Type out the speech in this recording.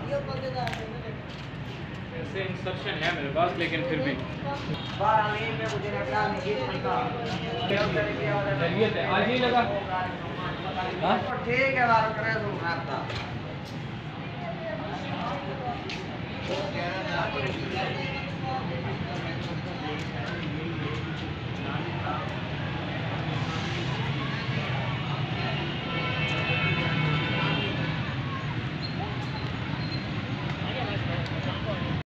ऐसे इंसर्शन है मेरे पास, लेकिन फिर भी चलिए आज ही लगा। ठीक है बात करें तो